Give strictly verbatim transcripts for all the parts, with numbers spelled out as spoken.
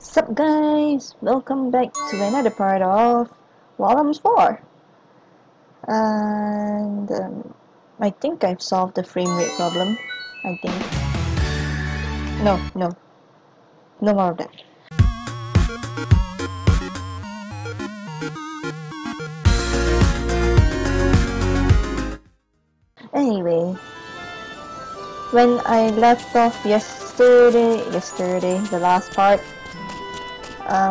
Sup guys, welcome back to another part of Volumes four. And um, I think I've solved the frame rate problem. I think. No, no. No more of that. Anyway, when I left off yesterday, yesterday, the last part, um,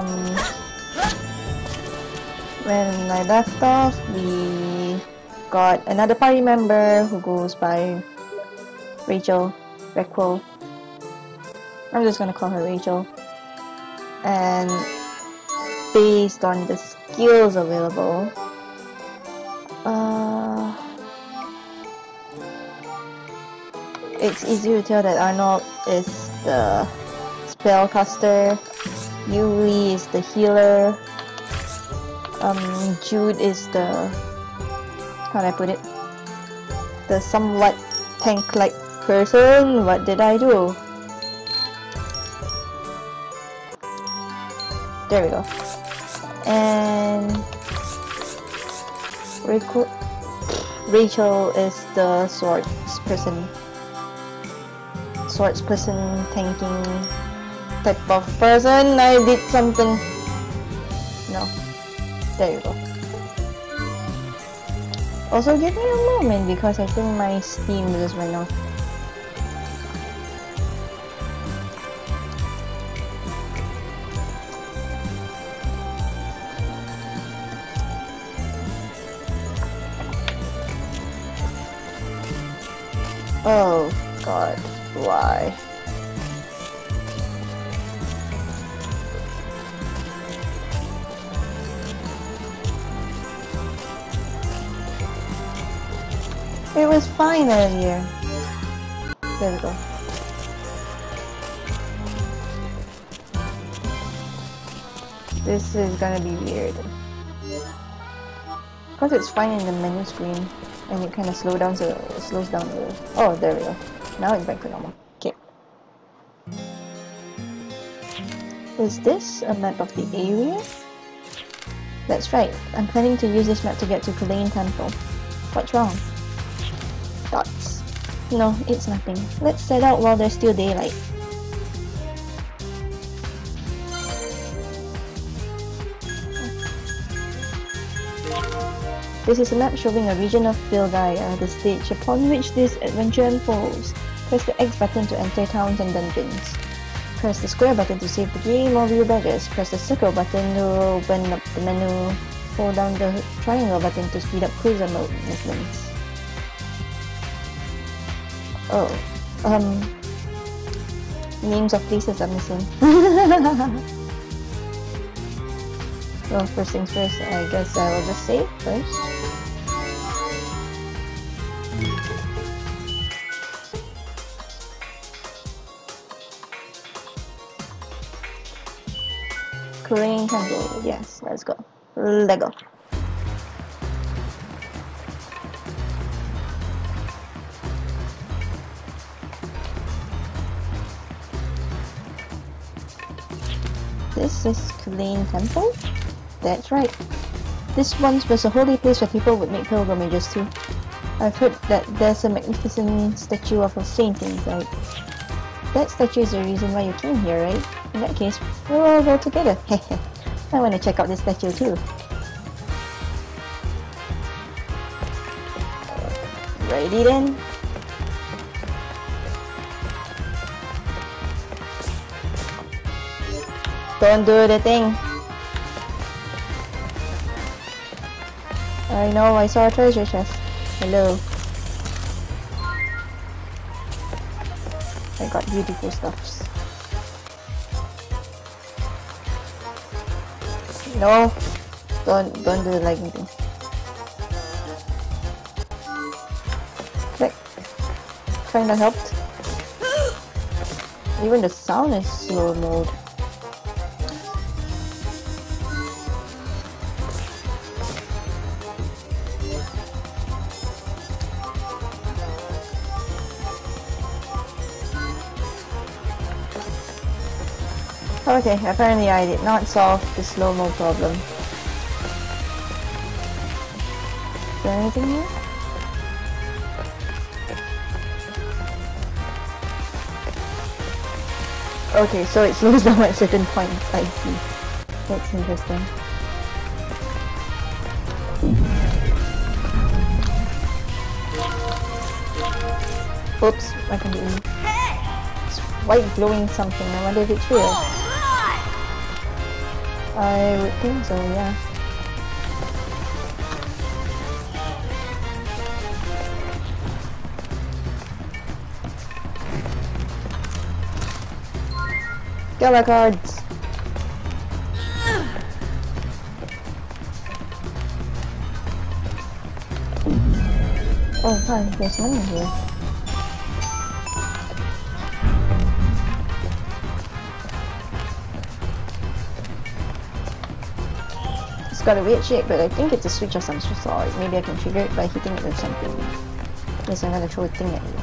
when I left off, we got another party member who goes by Rachel, Raquel. I'm just gonna call her Rachel. And based on the skills available, uh, it's easy to tell that Arnaud is the spellcaster, Yulie is the healer, um, Jude is the, how do I put it, the somewhat tank-like person. What did I do? There we go. And Rachel, Rachel is the swords person. Swords person, tanking type of person. I did something. No. There you go. Also, give me a moment because I think my Steam just went off. Oh god, why? It was fine earlier. There we go. This is gonna be weird. Because it's fine in the menu screen. And it kind of slow down, so it slows down a little. Oh, there we go. Now it's back to normal. Okay. Is this a map of the area? That's right. I'm planning to use this map to get to Culane Temple. What's wrong? Thoughts? No, it's nothing. Let's set out while there's still daylight. This is a map showing a region of Filgaia, the stage upon which this adventure unfolds. Press the X button to enter towns and dungeons. Press the square button to save the game or view badges. Press the circle button to open up the menu. Hold down the triangle button to speed up cruiser mode movements. Oh, um, names of places are missing. Well, first things first, I guess I will just save first. Culane Temple, yes, let's go. Lego. This is Culane Temple? That's right. This once was a holy place where people would make pilgrimages to. I've heard that there's a magnificent statue of a saint inside. That statue is the reason why you came here, right? In that case, we'll all go together. I want to check out this statue too. Righty then. Don't do the thing. I know, I saw a treasure chest. Hello. I got beautiful stuffs. No, don't don't do the lagging thing. That kinda helped. Even the sound is slow mode. Okay, apparently I did not solve the slow-mo problem. Is there anything here? Okay, so it slows down at certain points, I see. That's interesting. Oops, I can do it. It's white glowing something, I wonder if it's real. I would think so, yeah. Gala cards! Oh hi, there's money here. It's got a weird shape, but I think it's a switch of some sort. Maybe I can trigger it by hitting it with something. Yes, I'm gonna throw a thing at you.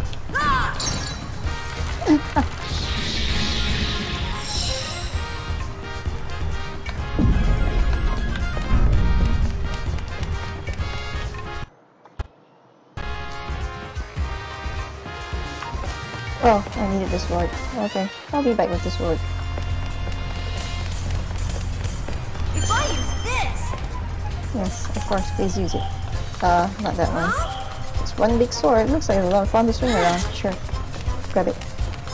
Oh, I needed the sword. Okay, I'll be back with the sword. If I use this! Yes, of course, please use it. Uh, not that one. It's one big sword. It looks like a lot of fun to swing around. Sure. Grab it.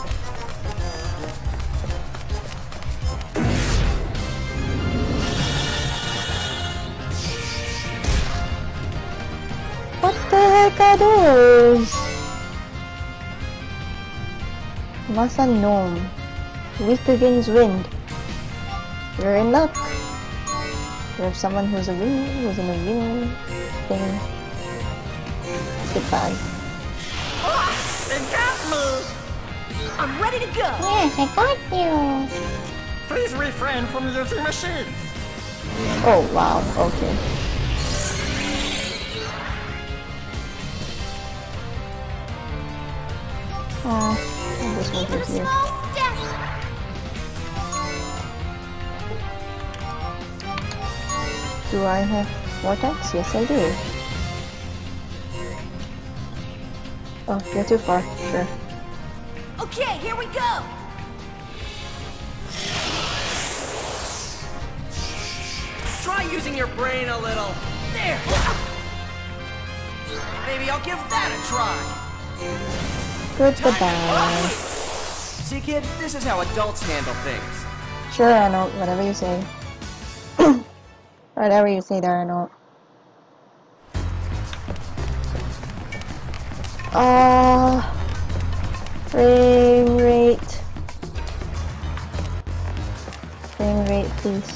What the heck are those? Masa Gnome. Weak against wind. You're in luck. You have someone who's a win who's in a win thing. Goodbye. They got me! I'm ready to go! Yes, I got you! Please refrain from using machines! Oh wow, okay. Oh, this one is here. Do I have vortex? Yes, I do. Oh, you're too far. Sure. Okay, here we go! Try using your brain a little. There! Maybe I'll give that a try. Goodbye. See, kid, this is how adults handle things. Sure, Arnaud. Whatever you say. Whatever you say there, Arnaud. Ah, uh, frame rate. Frame rate, please.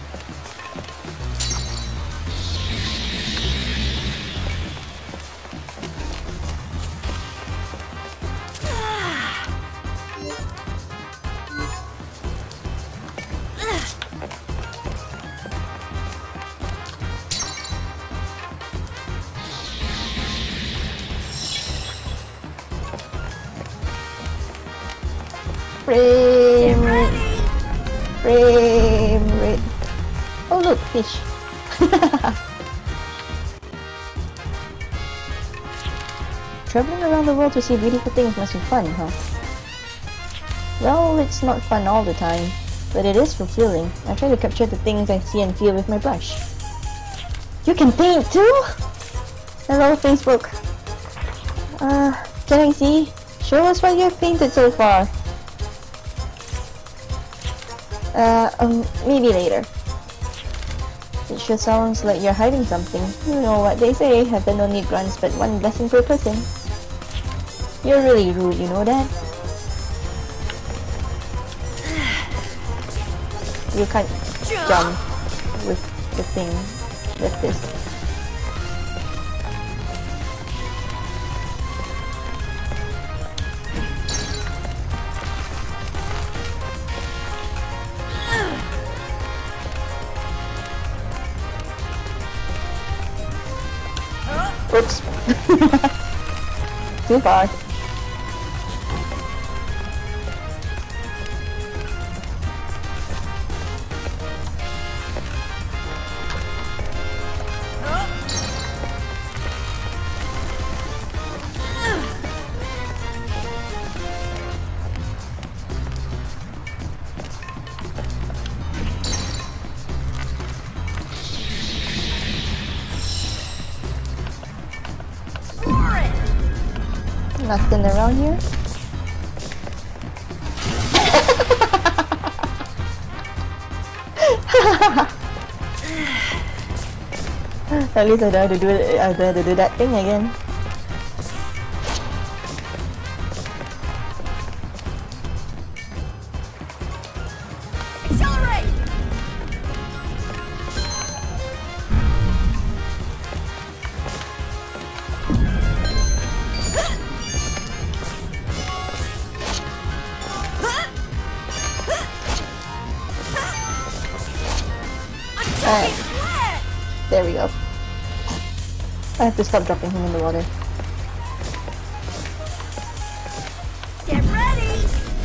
Frame rate. Frame rate. Oh look, fish. Traveling around the world to see beautiful things must be fun, huh? Well, it's not fun all the time, but it is fulfilling. I try to capture the things I see and feel with my brush. You can paint too? Hello, Facebook. Uh, can I see? Show us what you've painted so far. Uh, um, maybe later. It sure sounds like you're hiding something. You know what they say, heaven only grants but one blessing per person. You're really rude, you know that? You can't jump with the thing, with this. Oops. Too far. Huh? Nothing around here. At least I don't have to do it. I don't have to do that thing again. Accelerate! Alright. There we go. I have to stop dropping him in the water. Get ready!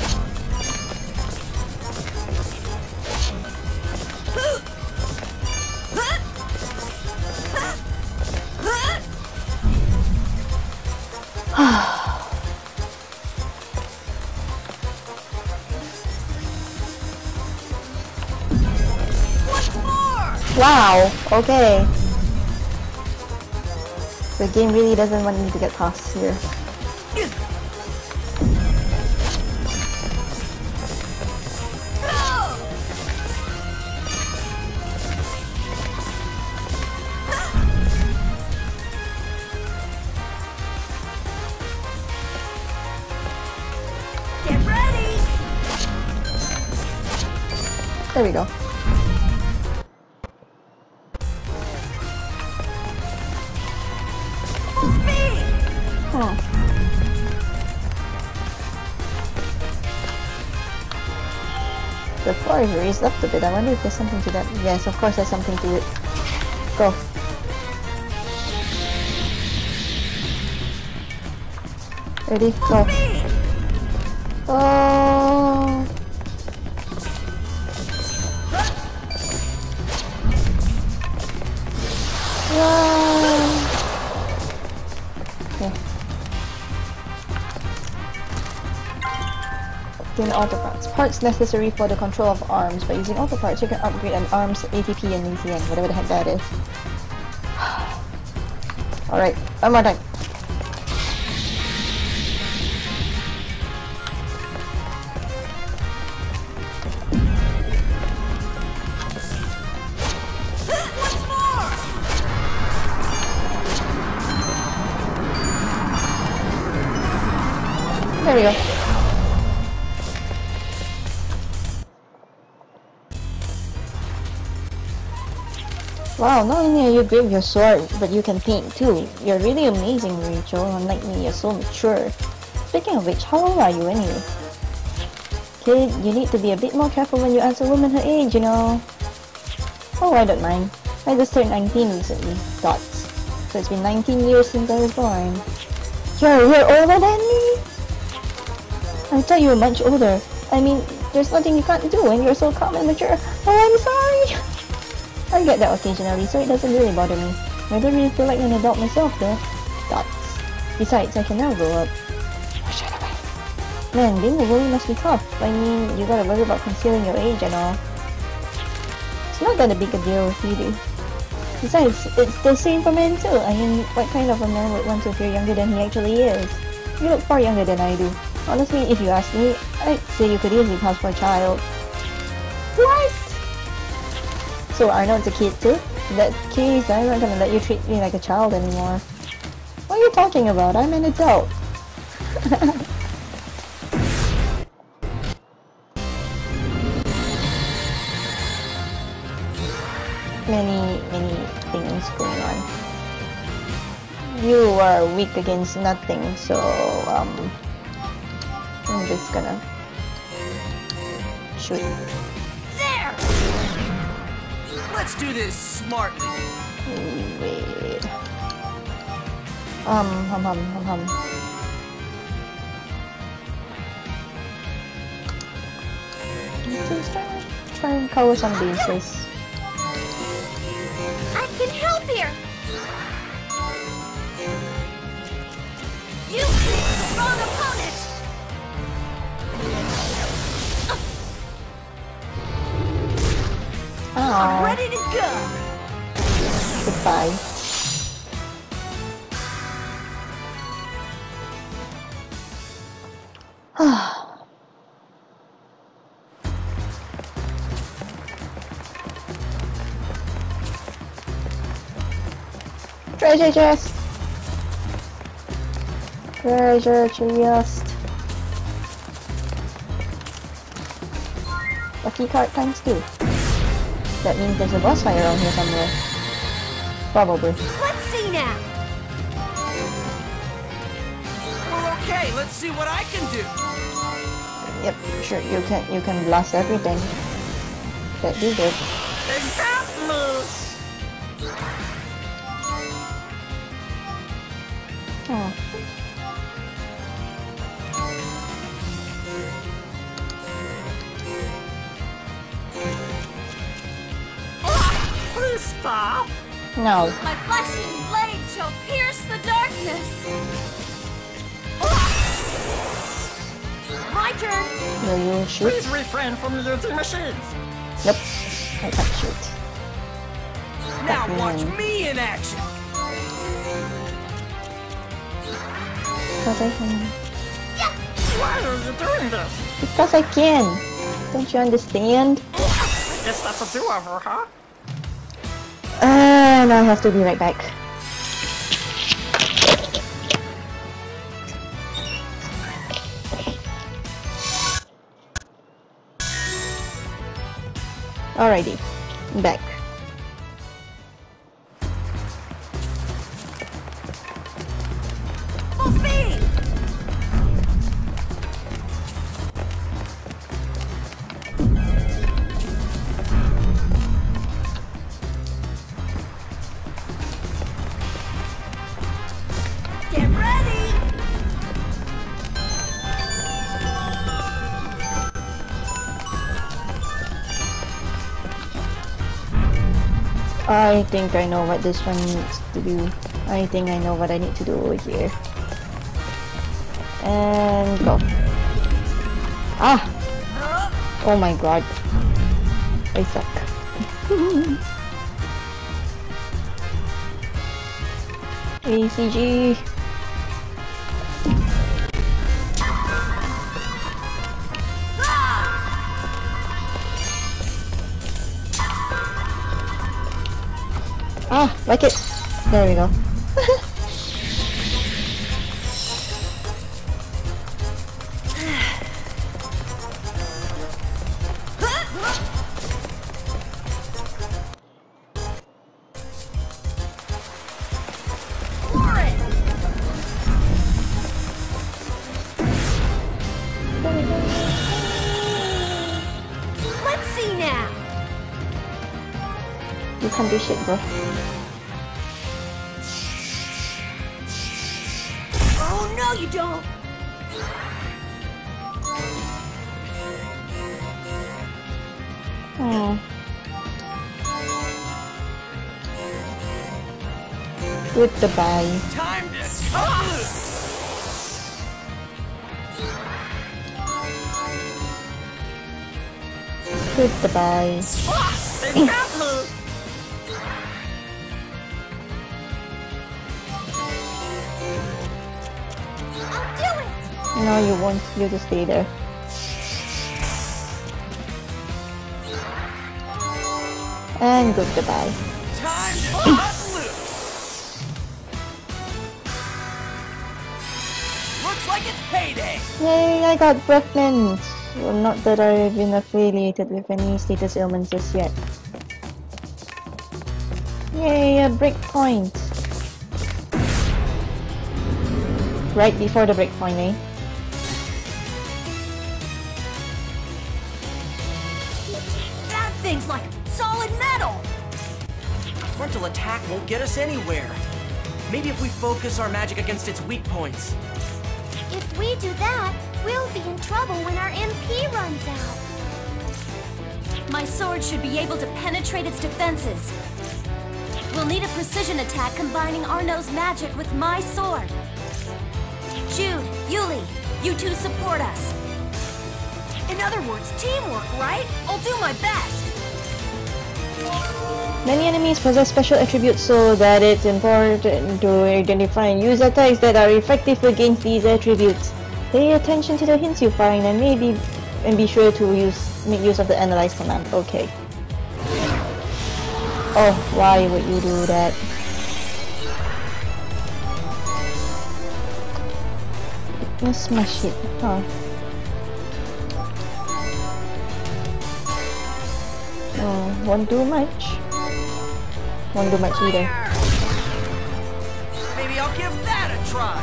Wow, okay. The game really doesn't want me to get past here. Get ready! There we go. Hmm. The floor is raised up a bit. I wonder if there's something to that. Yes, of course there's something to it. Go. Ready? Go. Oh. Wow. Okay. Obtain auto parts. Parts necessary for the control of arms. By using auto parts, you can upgrade an arm's A T P and A T N, whatever the heck that is. Alright, one more time. There we go. Wow, not only are you good with your sword, but you can paint too. You're really amazing, Rachel. Unlike me, you're so mature. Speaking of which, how old are you anyway? Kid, you need to be a bit more careful when you answer women her age, you know. Oh, I don't mind. I just turned nineteen recently. Dots. So it's been nineteen years since I was born. You're a year older than me? I thought you were much older. I mean, there's nothing you can't do when you're so calm and mature. Oh, I'm sorry! I get that occasionally, so it doesn't really bother me. I don't really feel like an adult myself, though. Dots. Besides, I can never grow up. Shut up. Man, being a woman must be tough. I mean, you gotta worry about concealing your age and all. It's not that a big a deal if you do. Besides, it's the same for men too. I mean, what kind of a man would want to appear younger than he actually is? You look far younger than I do. Honestly, if you ask me, I'd say you could easily pass for a child. What? So Arnaud's a kid too? In that case, I'm not gonna let you treat me like a child anymore. What are you talking about? I'm an adult. Many, many things going on. You are weak against nothing, so um... I'm just gonna shoot. There! Let's do this smartly. Wait. Um, hum hum hum hum. Just try, try and cover some bases. I can help here! You strong opponent! I'm Oh, ready to go! goodbye. Treasure chest! Treasure chest! Lucky card times two. That means there's a boss fight around here somewhere. Probably. Let's see now. Well, okay, let's see what I can do. Yep, sure, you can you can blast everything that you did. Oh. Please stop. No. My flashing blade shall pierce the darkness. My turn. Will you shoot? Please refrain from using machines. Yep. I can't shoot. Now Okay. watch me in action. Because I can. Why are you doing this? Because I can. Don't you understand? Guess that's a do-over, huh? And I have to be right back. Alrighty, I'm back. Full speed! Get ready! I think I know what this one needs to do. I think I know what I need to do over here. And go. Ah! Oh my god. I suck. A C G. Ah, like it. There we go. Let's see now. You can do shit, bro. Oh no, you don't. Oh. Goodbye. Time to cut loose. Goodbye. They can't move. I'll do it. No, you won't. You just stay there. And goodbye. Time to cut loose. Looks like it's payday. Yay, I got breath mints. Well, not that I've been affiliated with any status ailments just yet. Yay, a breakpoint. Right before the breakpoint, eh? That thing's like solid metal. Frontal attack won't get us anywhere. Maybe if we focus our magic against its weak points. If we do that, we'll be in trouble when our M P runs out. My sword should be able to penetrate its defenses. We'll need a precision attack combining Arnaud's magic with my sword. Jude, Yulie, you two support us. In other words, teamwork, right? I'll do my best. Many enemies possess special attributes so that it's important to identify and use attacks that are effective against these attributes. Pay attention to the hints you find and maybe and be sure to use make use of the analyze command. Okay. Oh, why would you do that? Let's smash it. Huh. Oh, won't do much. Won't do much either. Maybe I'll give that a try.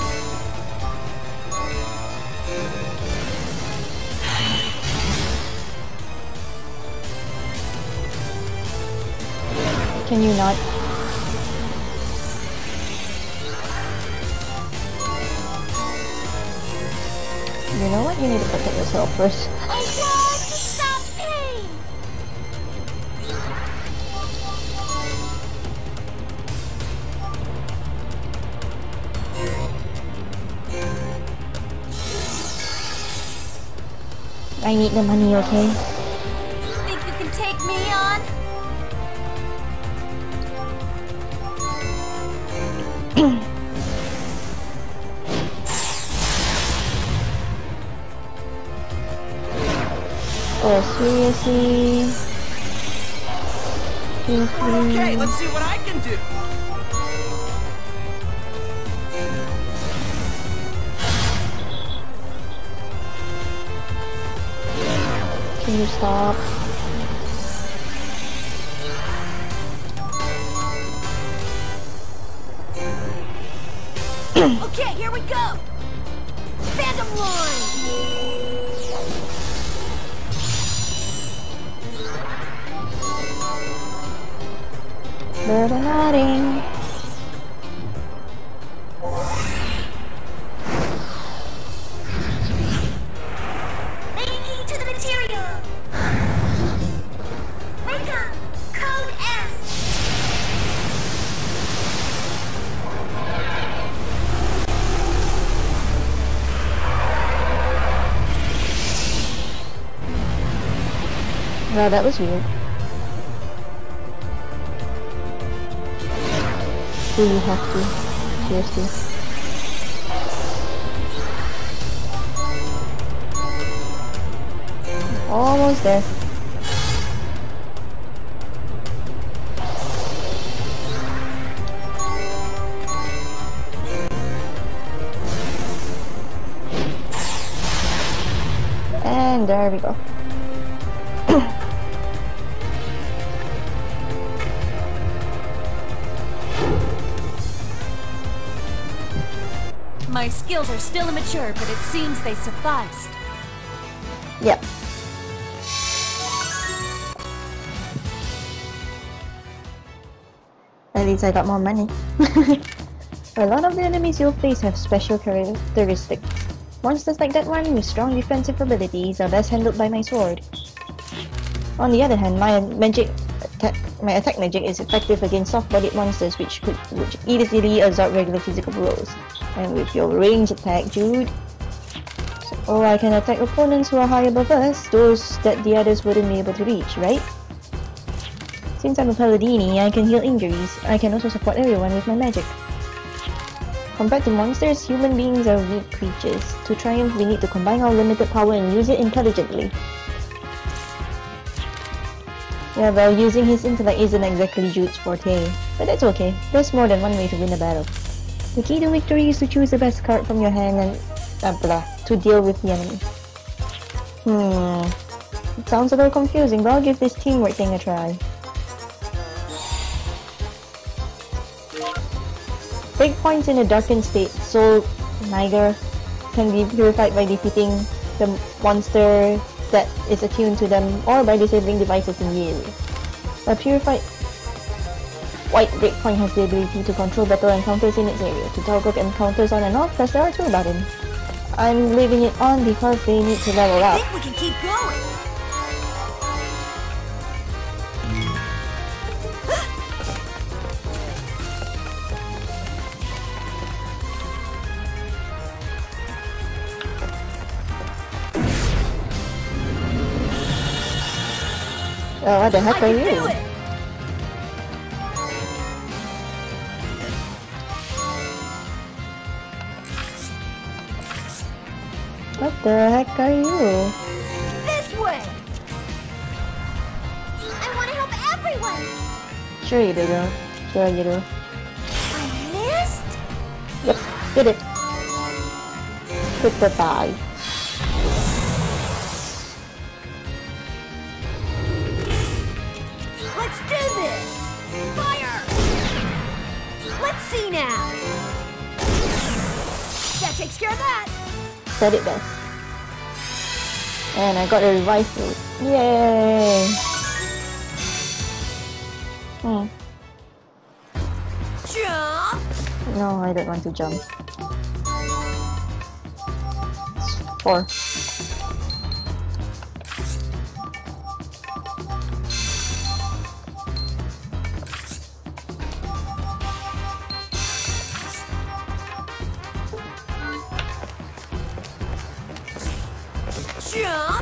Can you not? You know what? You need to protect yourself first. I want to stop pain! I need the money, okay? Think you can take me on? Oh, seriously? Okay, let's see what I can do. Can you stop? Okay, here we go! Phantom Line! Nodding. Linking to the material! Recon! Code S! Wow, that was weird. Do you have to? Seriously. Almost there. And there we go. My skills are still immature, but it seems they sufficed. Yep. At least I got more money. A lot of the enemies you'll face have special characteristics. Monsters like that one with strong defensive abilities are best handled by my sword. On the other hand, my magic attack, my attack magic is effective against soft-bodied monsters which could which easily absorb regular physical blows. And with your range attack, Jude, so, oh, I can attack opponents who are high above us, those that the others wouldn't be able to reach, right? Since I'm a paladini, I can heal injuries. I can also support everyone with my magic. Compared to monsters, human beings are weak creatures. To triumph, we need to combine our limited power and use it intelligently. Yeah, well, using his intellect isn't exactly Jude's forte, but that's okay. There's more than one way to win a battle. The key to victory is to choose the best card from your hand and uh, blah, to deal with the enemy. Hmm, it sounds a little confusing, but I'll give this teamwork thing a try. Breakpoints in a darkened state, Soul Niger, can be purified by defeating the monster that is attuned to them or by disabling devices in the area. A purified white breakpoint has the ability to control battle encounters in its area. To toggle encounters on and off, press the R two button. I'm leaving it on because they need to level I up. think we can keep going! Oh, what the heck I are can you? do it! What the heck are you? This way! I want to help everyone! Sure you do, girl. Sure you do. I missed? Yep, did it. Goodbye. Let's do this! Fire! Let's see now! That takes care of that! Said it best. And I got a revive food. Yay! Hmm. Jump! No, I don't want to jump. Four. Jump!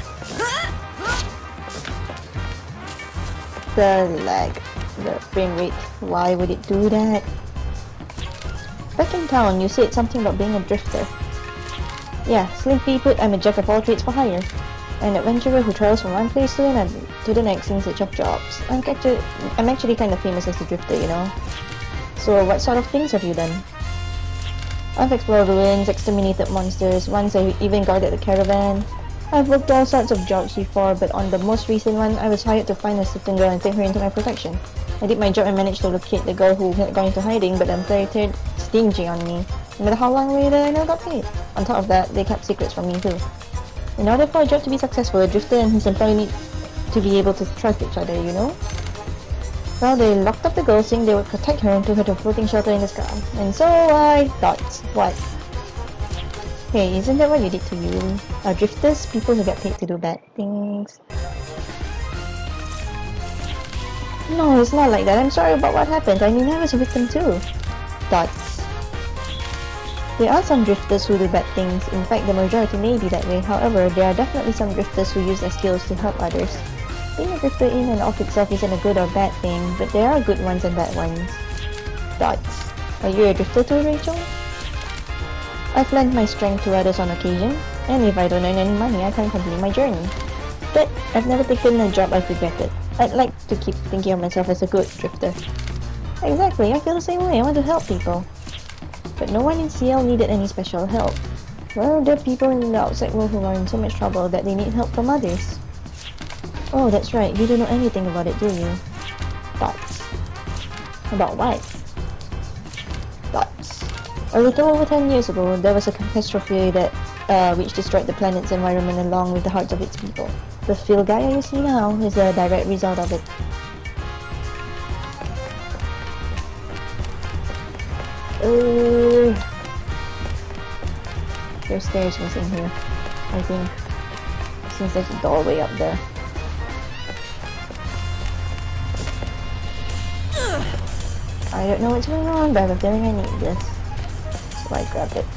The lag. The frame rate. Why would it do that? Back in town, you said something about being a drifter. Yeah, simply put, I'm a jack of all trades for hire. An adventurer who travels from one place to another, to the next in search of jobs. I'm actually, I'm actually kind of famous as a drifter, you know. So what sort of things have you done? I've explored ruins, exterminated monsters, once I even guarded a caravan. I've worked all sorts of jobs before, but on the most recent one, I was hired to find a certain girl and take her into my protection. I did my job and managed to locate the girl who had gone into hiding, but then they turned stingy on me. No matter how long later, I never got paid. On top of that, they kept secrets from me too. In order for a job to be successful, a drifter and his employee need to be able to trust each other, you know? Well, they locked up the girl, saying they would protect her and took her to a floating shelter in the sky. And so I thought, what? Hey, isn't that what you did to you? Are drifters people who get paid to do bad things? No, it's not like that. I'm sorry about what happened. I mean, I was a victim too. Dots. There are some drifters who do bad things. In fact, the majority may be that way. However, there are definitely some drifters who use their skills to help others. Being a drifter in and of itself isn't a good or bad thing, but there are good ones and bad ones. Dots. Are you a drifter too, Rachel? I've lent my strength to others on occasion, and if I don't earn any money, I can't complete my journey. But I've never taken a job I've regretted. I'd like to keep thinking of myself as a good drifter. Exactly, I feel the same way. I want to help people. But no one in Ciel needed any special help. Well, there are people in the outside world who are in so much trouble that they need help from others. Oh, that's right. You don't know anything about it, do you? Thoughts. About what? Thoughts. A little over ten years ago, there was a catastrophe that uh, which destroyed the planet's environment along with the hearts of its people. The Filgaia you see now is a direct result of it. Uh, there's stairs missing here, I think. Since there's a doorway up there. I don't know what's going on, but I have a feeling I need this. So I grabbed it.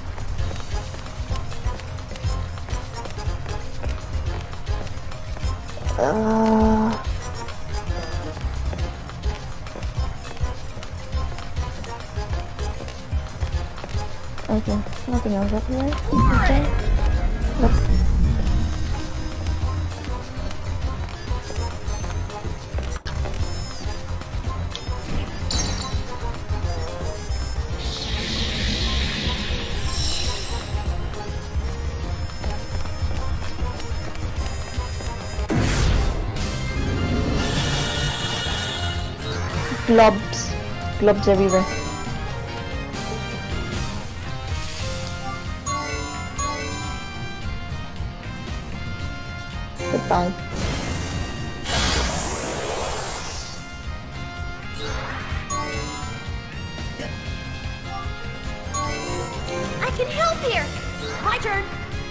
Uh... Okay, nothing else up here. Okay. Nope. Globs. Globs everywhere. Goodbye. I can help here! My turn!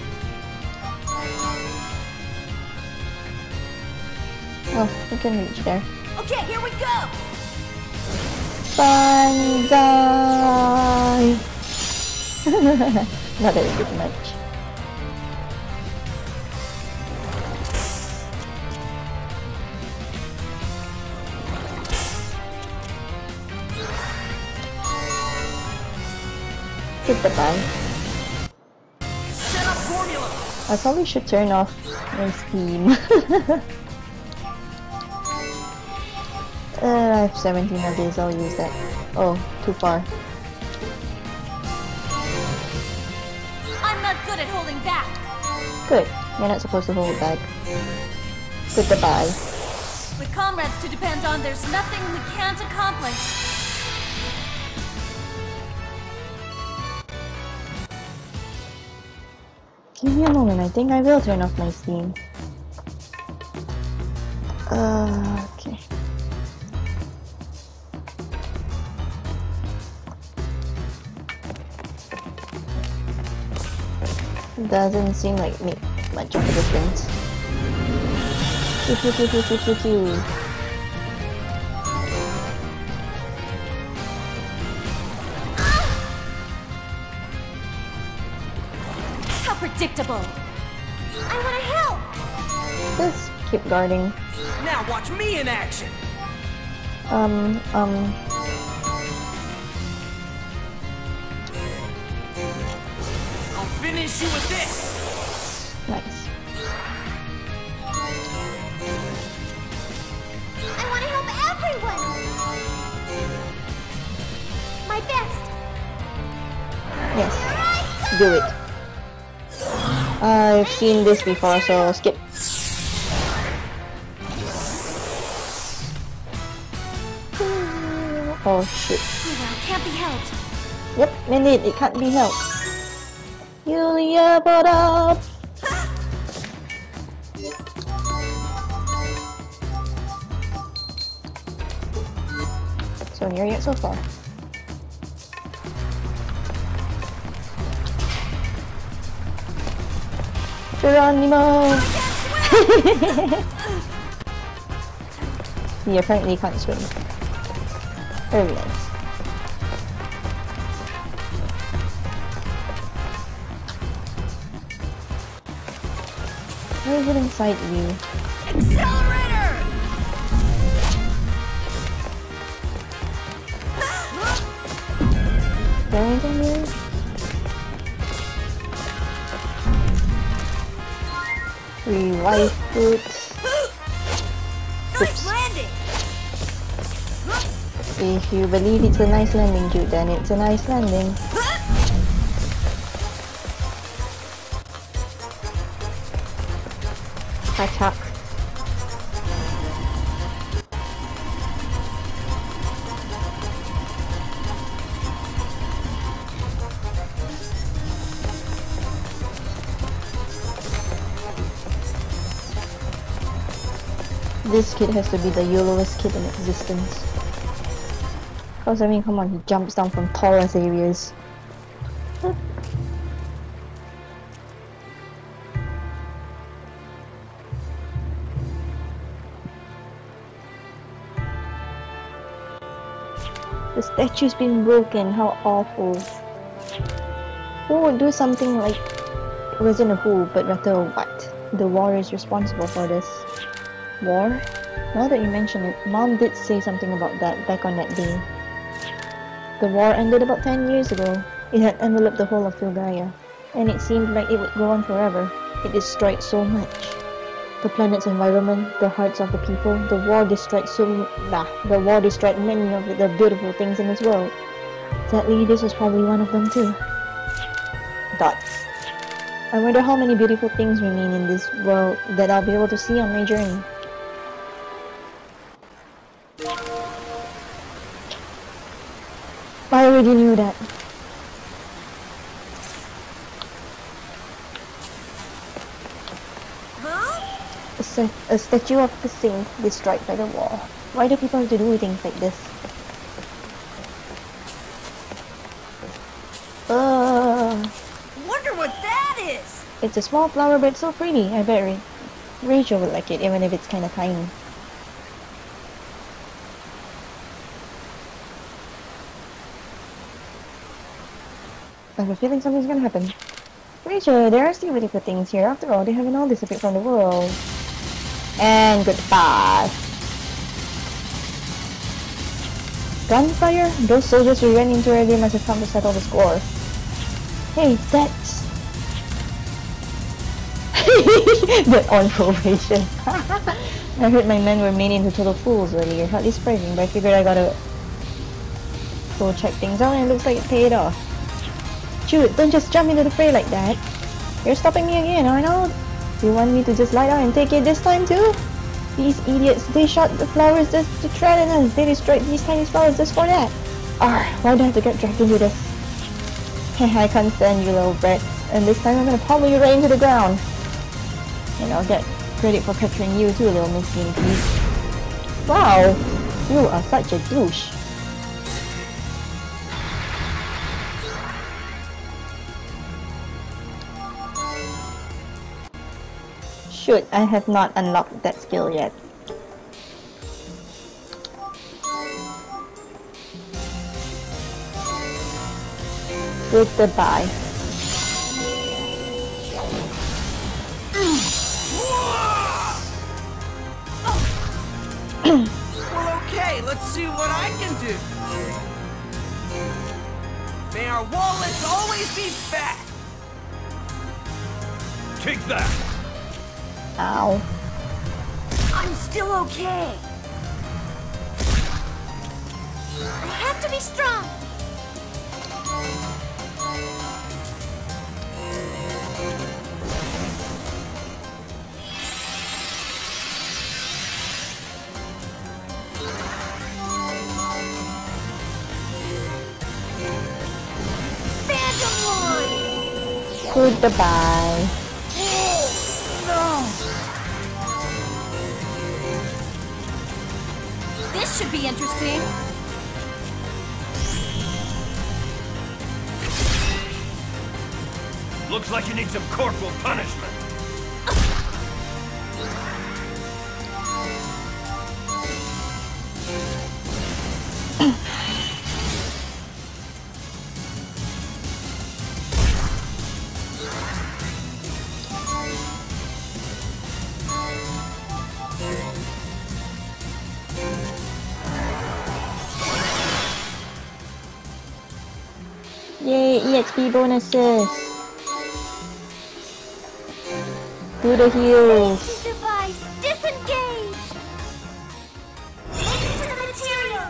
Oh, we can reach there. Okay, here we go! Banzai! Not that it did much. Goodbye. Set up formula. I probably should turn off my Steam. Uh, I have seventeen of these, I'll use that. Oh, too far. I'm not Good. You're not supposed to hold it back. Goodbye. With comrades to depend on, there's nothing we can't accomplish. Give me a moment, I think I will turn off my Steam. Uh, okay. Doesn't seem like make much of a difference. Pew, pew, pew, pew, pew, pew, pew. How predictable! I want to help! Just keep guarding. Now watch me in action! Um, um... I'll finish you with this! Nice. I want to help everyone! My best! Yes. Do it. I've seen this before, so skip. Oh shit. Oh well, can't be helped. Yep, indeed, it can't be helped. Yulie, but up! So near yet so far. Geronimo! He apparently can't swim. Very nice. Where is it inside you? Accelerator! Is there anything here? Free wife boots. Nice landing! If you believe it's a nice landing, Jude, then it's a nice landing. Catch up. This kid has to be the YOLOest kid in existence. Cause I mean, come on, he jumps down from tallest areas. The statue's been broken, how awful. Who would do something like Resident Evil, but rather what? The war is responsible for this. War? Now that you mention it, Mom did say something about that back on that day. The war ended about ten years ago. It had enveloped the whole of Filgaia, and it seemed like it would go on forever. It destroyed so much. The planet's environment, the hearts of the people. The war destroyed so nah, the war destroyed many of the beautiful things in this world. Sadly, this was probably one of them too. Dots. I wonder how many beautiful things remain in this world that I'll be able to see on my journey. I already knew that. Huh? A, st a statue of the saint destroyed by the war. Why do people have to do things like this? Uh, Wonder what that is! it's a small flower, but it's so pretty. I bet Ra Rachel would like it, even if it's kind of tiny. I have a feeling something's gonna happen. Rachel, there are still beautiful things here. After all, they haven't all disappeared from the world. And goodbye. Gunfire? Those soldiers we ran into earlier must have come to settle the score. Hey, that's... They're on probation. I heard my men were made into total fools earlier. Hardly surprising, but I figured I gotta go check things out and it looks like it paid off. Jude, don't just jump into the fray like that. You're stopping me again, Arnaud. You want me to just lie down and take it this time too? These idiots, they shot the flowers just to threaten us. They destroyed these tiny flowers just for that. Arr, why do I have to get dragged into this? I can't stand you little brats. And this time I'm gonna pummel you right into the ground. And I'll get credit for capturing you too, little Miss Guinea Pig. Wow, you are such a douche. Shoot, I have not unlocked that skill yet. Goodbye. Well, okay, let's see what I can do. May our wallets always be fat. Take that. Ow. I'm still okay. I have to be strong. Goodbye. No. This should be interesting. Looks like you need some corporal punishment. Yay, E X P bonuses! To the heels! Device disengage. Link to the material.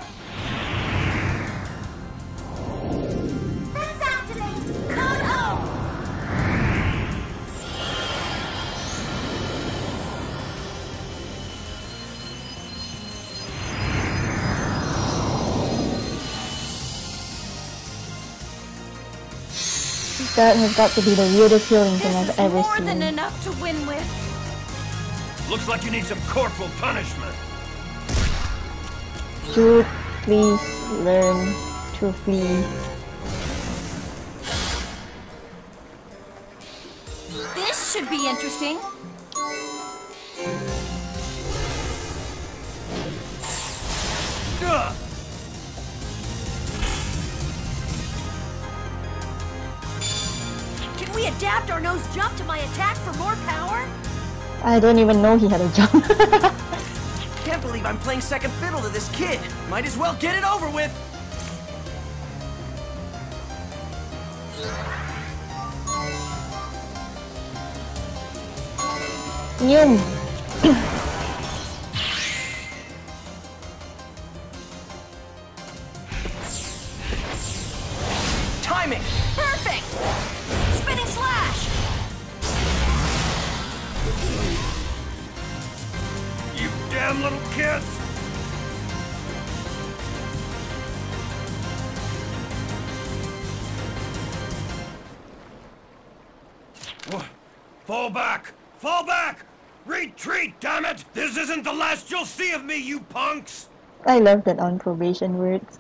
Let's activate code O. That has got to be the weirdest healing thing This I've is ever more seen. than enough to win with. Looks like you need some corporal punishment. Jude, please learn to flee. This should be interesting. Ugh. Can we adapt Arnaud's jump to my attack for more power? I don't even know he had a jump. Can't believe I'm playing second fiddle to this kid. Might as well get it over with. Yum. Timing! Perfect! Spinning slash! You damn little kids! Wha- Fall back! Fall back! Retreat, damn it! This isn't the last you'll see of me, you punks! I love that on probation words.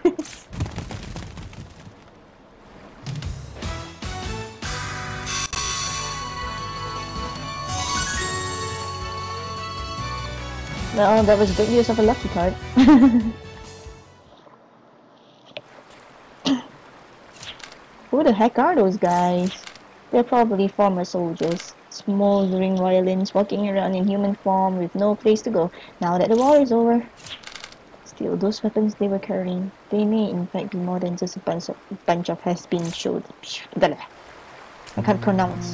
Well, that was good use of a lucky card. Who the heck are those guys? They're probably former soldiers. Smoldering violins walking around in human form with no place to go now that the war is over. Still, those weapons they were carrying, they may in fact be more than just a bunch of, bunch of has-been showed. I can't pronounce.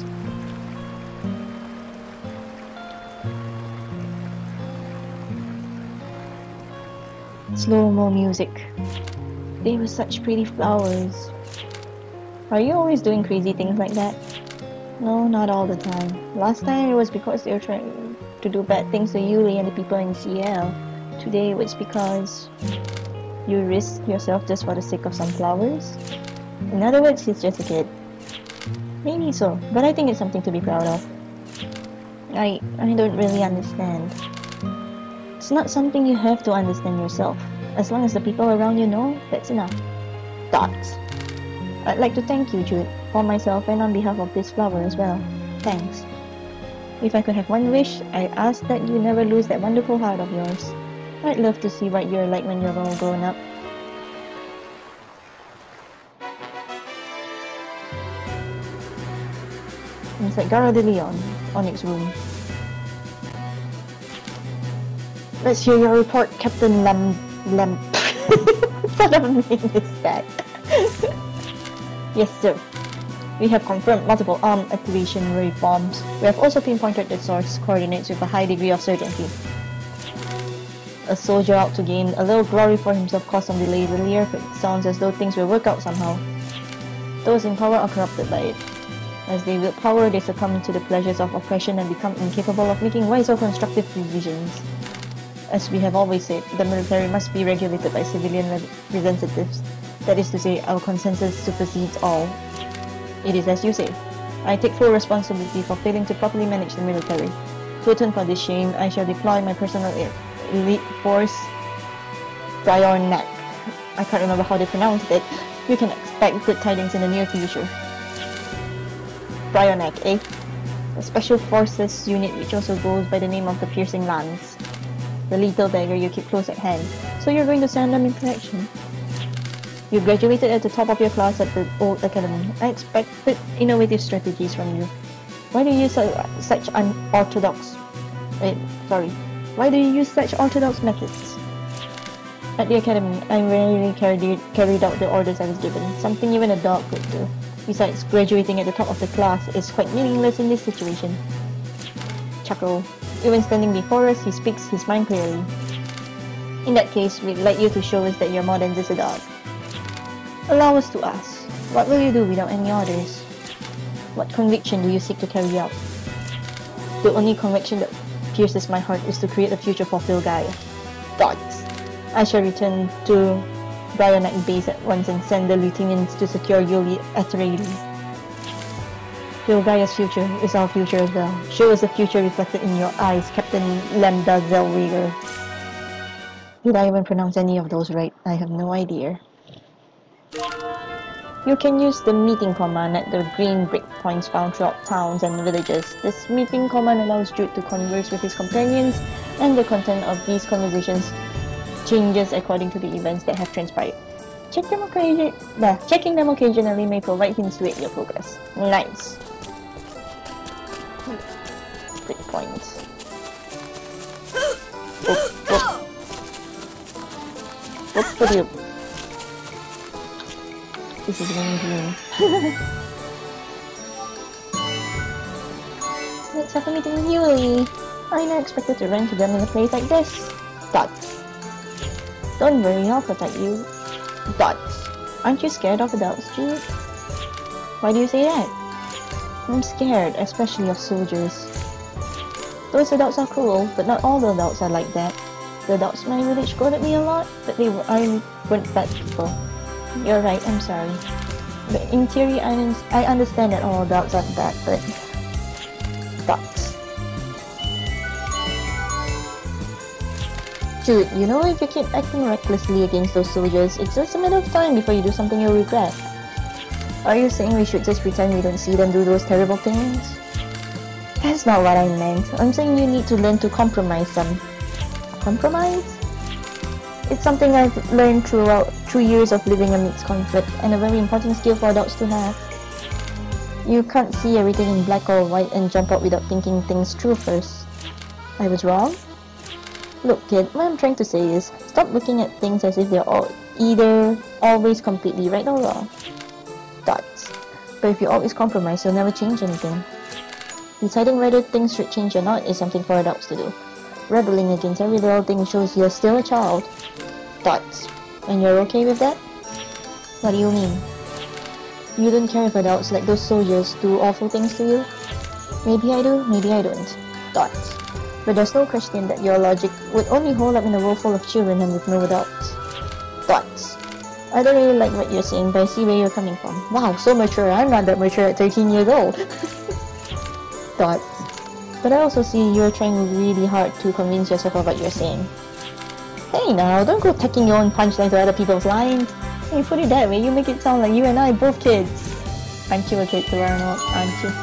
Slow-mo music. They were such pretty flowers. Are you always doing crazy things like that? No, not all the time. Last time it was because they were trying to do bad things to Yulie and the people in Ciel. Today it was because you risk yourself just for the sake of some flowers. In other words, he's just a kid. Maybe so, but I think it's something to be proud of. I I don't really understand. It's not something you have to understand yourself. As long as the people around you know, that's enough. Thoughts. I'd like to thank you, Jude, for myself and on behalf of this flower as well. Thanks. If I could have one wish, I ask that you never lose that wonderful heart of yours. I'd love to see what you're like when you're all grown up. It's like Gara de Leon, Onyx Room. Let's hear your report, Captain Lam... Lam... What sort of name is that? Yes, sir. We have confirmed multiple arm activation waveforms. We have also pinpointed the source coordinates with a high degree of certainty. A soldier out to gain a little glory for himself caused some delays earlier, but it sounds as though things will work out somehow. Those in power are corrupted by it. As they wield power, they succumb to the pleasures of oppression and become incapable of making wise or constructive decisions. As we have always said, the military must be regulated by civilian representatives. That is to say, our consensus supersedes all. It is as you say. I take full responsibility for failing to properly manage the military. To atone for this shame, I shall deploy my personal elite force, Bryonak. I can't remember how they pronounced it. You can expect good tidings in the near future. Bryonak, eh? A special forces unit which also goes by the name of the Piercing Lance. The lethal dagger you keep close at hand. So you're going to send them in protection. You graduated at the top of your class at the old academy. I expected innovative strategies from you. Why do you use such unorthodox... Wait, sorry. Why do you use such orthodox methods? At the academy, I rarely carried, carried out the orders I was given, something even a dog could do. Besides, graduating at the top of the class is quite meaningless in this situation. Chuckle. Even standing before us, he speaks his mind clearly. In that case, we'd like you to show us that you're more than just a dog. Allow us to ask, what will you do without any orders? What conviction do you seek to carry out? The only conviction that pierces my heart is to create a future for Filgaia. Thoughts. I shall return to Bryonak base at once and send the lieutenants to secure Yulie Arnaud. Filgaia's future is our future as well. Show us the future reflected in your eyes, Captain Lambda Zellweger. Did I even pronounce any of those right? I have no idea. You can use the meeting command at the green breakpoints found throughout towns and villages. This meeting command allows Jude to converse with his companions, and the content of these conversations changes according to the events that have transpired. Check them occasion nah, checking them occasionally may provide hints to aid your progress. Nice. Breakpoints. Whoop, whoop. Whoop, whoop, whoop. This is going green. Let's have a meeting with Yulie. I never expected to run into them in a place like this. Dots. Don't worry, I'll protect you. Dots. Aren't you scared of adults, Jude? Why do you say that? I'm scared, especially of soldiers. Those adults are cruel, but not all the adults are like that. The adults in my village scolded me a lot, but they aren't bad people. You're right, I'm sorry. But in theory, I, un I understand that all adults are bad, but... Dots. Jude, you know, if you keep acting recklessly against those soldiers, it's just a matter of time before you do something you'll regret. Are you saying we should just pretend we don't see them do those terrible things? That's not what I meant. I'm saying you need to learn to compromise them. Compromise? It's something I've learned throughout two years of living amidst conflict, and a very important skill for adults to have. You can't see everything in black or white and jump out without thinking things through first. I was wrong? Look kid, what I'm trying to say is, stop looking at things as if they're all either always completely right or wrong. Dots. But if you always compromise, you'll never change anything. Deciding whether things should change or not is something for adults to do. Rebelling against every little thing shows you're still a child. Dots. And you're okay with that? What do you mean? You don't care if adults like those soldiers do awful things to you? Maybe I do, maybe I don't. Thoughts. But there's no question that your logic would only hold up in a world full of children and with no adults. Thoughts. I don't really like what you're saying, but I see where you're coming from. Wow, so mature. I'm not that mature at thirteen years old. Thoughts. But I also see you're trying really hard to convince yourself of what you're saying. Hey now, don't go tacking your own punchline to other people's lines. Hey, put it that way, you make it sound like you and I both kids. Aren't you a kid too, Arnaud? Aren't you?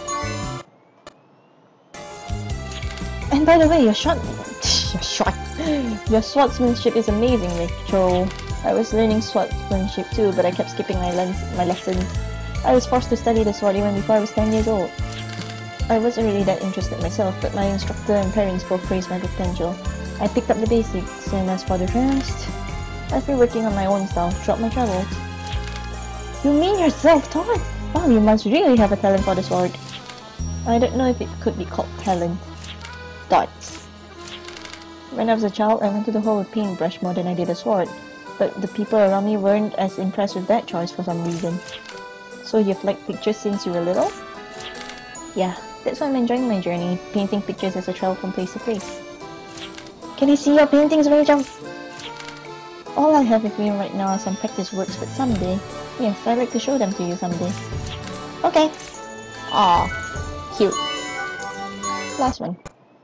And by the way, your shot... your shot... Your swordsmanship is amazing, Raquel. I was learning swordsmanship too, but I kept skipping my, my lessons. I was forced to study the sword even before I was ten years old. I wasn't really that interested myself, but my instructor and parents both praised my potential. I picked up the basics, and as for the rest... I've been working on my own style throughout my travels. You mean you're self-taught? Wow, you must really have a talent for the sword. I don't know if it could be called talent. Thoughts. When I was a child, I went to the hole with paintbrush more than I did a sword. But the people around me weren't as impressed with that choice for some reason. So you've liked pictures since you were little? Yeah, that's why I'm enjoying my journey, painting pictures as I travel from place to place. Can I see your paintings, Rachel? All I have with me right now are some practice works, but someday, yes, I'd like to show them to you someday. Okay. Aw, cute. Last one.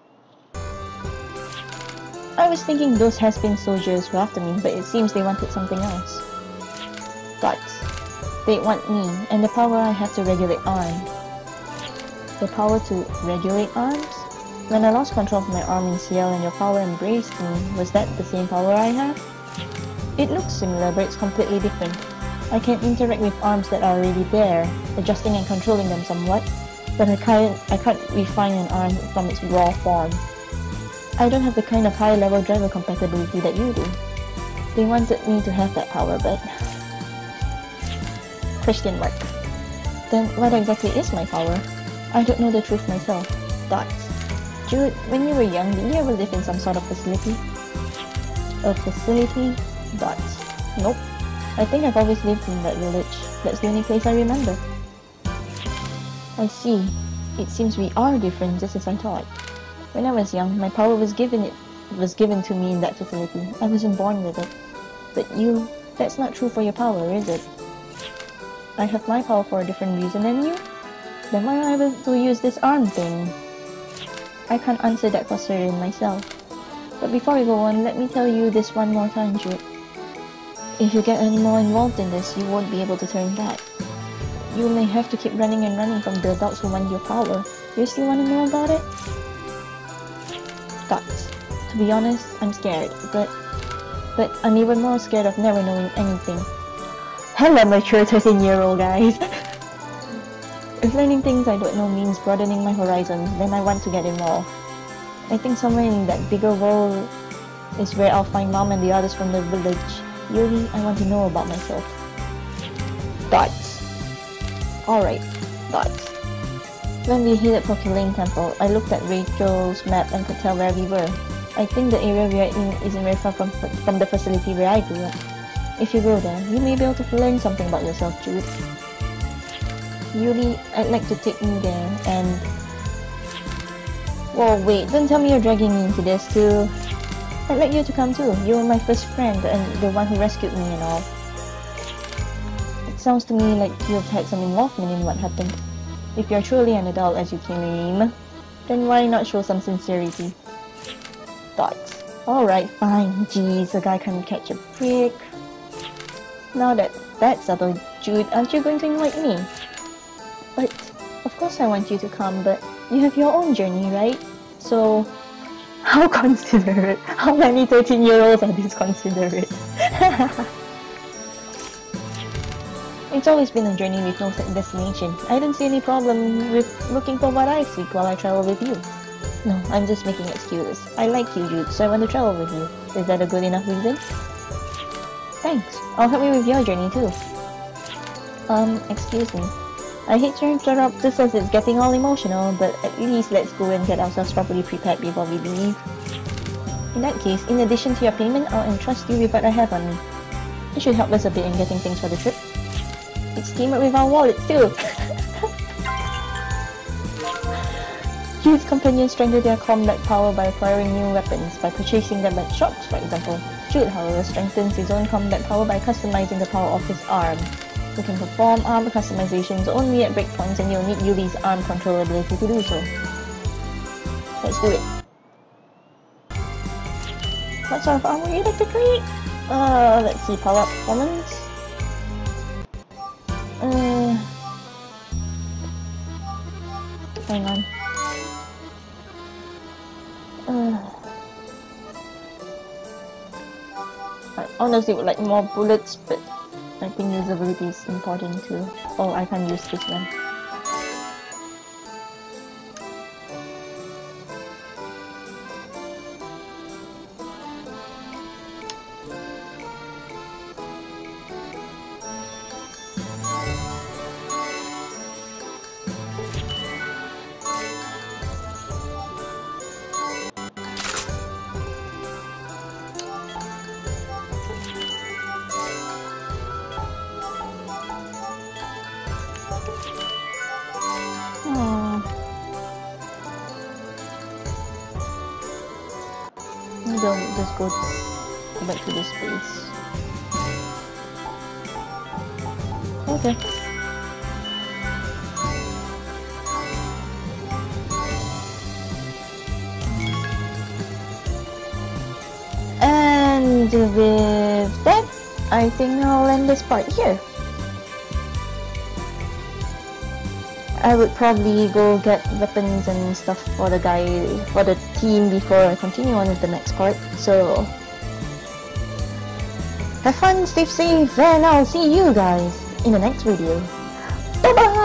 I was thinking those has-been soldiers were after me, but it seems they wanted something else. Thoughts. They want me, and the power I have to regulate arms. The power to regulate arms? When I lost control of my arm in Ciel and your power embraced me, was that the same power I have? It looks similar, but it's completely different. I can interact with arms that are already there, adjusting and controlling them somewhat, but I can't, I can't refine an arm from its raw form. I don't have the kind of high-level driver compatibility that you do. They wanted me to have that power, but... Question mark. Then what exactly is my power? I don't know the truth myself. Thoughts. Jude, when you were young, did you ever live in some sort of facility? A facility? Dots. Nope. I think I've always lived in that village. That's the only place I remember. I see. It seems we are different, just as I thought. When I was young, my power was given it was given to me in that facility. I wasn't born with it. But you, that's not true for your power, is it? I have my power for a different reason than you? Then why am I able to use this arm thing? I can't answer that for certain myself. But before we go on, let me tell you this one more time, Jude. If you get any more involved in this, you won't be able to turn back. You may have to keep running and running from the adults who want your power. You still want to know about it? Thoughts. To be honest, I'm scared, but... But I'm even more scared of never knowing anything. Hello, mature thirteen-year-old guys! If learning things I don't know means broadening my horizons, then I want to get involved. I think somewhere in that bigger world is where I'll find Mom and the others from the village. Yulie, I want to know about myself. Thoughts. Alright, thoughts. When we headed for Culane Temple, I looked at Rachel's map and could tell where we were. I think the area we are in isn't very far from, from the facility where I grew up. If you go there, you may be able to learn something about yourself, Jude. Yulie, I'd like to take me there, and... Whoa, wait, don't tell me you're dragging me into this too. I'd like you to come too. You were my first friend and the one who rescued me and all. It sounds to me like you've had some involvement in what happened. If you're truly an adult as you claim, then why not show some sincerity? Thoughts. Alright, fine. Jeez, a guy can't catch a break. Now that that's settled, Jude, aren't you going to invite me? But, of course I want you to come, but you have your own journey, right? So... How considerate! How many thirteen-year-olds are this considerate? It's always been a journey with no set destination. I don't see any problem with looking for what I seek while I travel with you. No, I'm just making excuses. I like you, Jude, so I want to travel with you. Is that a good enough reason? Thanks. I'll help you with your journey too. Um, excuse me. I hate to interrupt just as it's getting all emotional, but at least let's go and get ourselves properly prepared before we leave. In that case, in addition to your payment, I'll entrust you with what I have on me. It should help us a bit in getting things for the trip. It's teamed with our wallet too. Jude's companions strengthen their combat power by acquiring new weapons, by purchasing them at shops, for example. Jude, however, strengthens his own combat power by customizing the power of his arm. You can perform arm customizations only at breakpoints, and you'll need Yulie's arm control ability to do so. Let's do it. What sort of armor would you like to create? Uh, let's see, power up performance. Uh, hang on. Uh, I honestly would like more bullets, but I think usability is important too. Oh, I can't use this one. Don't just go back to this place. Okay. And with that, I think I'll end this part here. I would probably go get weapons and stuff for the guy, for the team before I continue on with the next part. So, have fun, stay safe, and I'll see you guys in the next video. Bye bye!